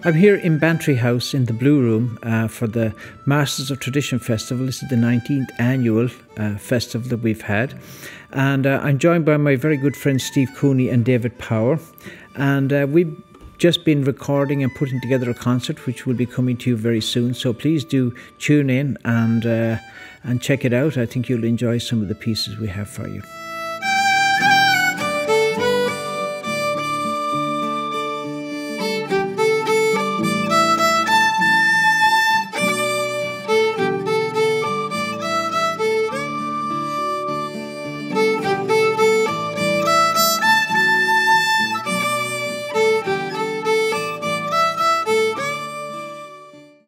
I'm here in Bantry House in the Blue Room for the Masters of Tradition Festival. This is the 19th annual festival that we've had. And I'm joined by my very good friends Steve Cooney and David Power. And we've just been recording and putting together a concert which will be coming to you very soon. So please do tune in and check it out. I think you'll enjoy some of the pieces we have for you.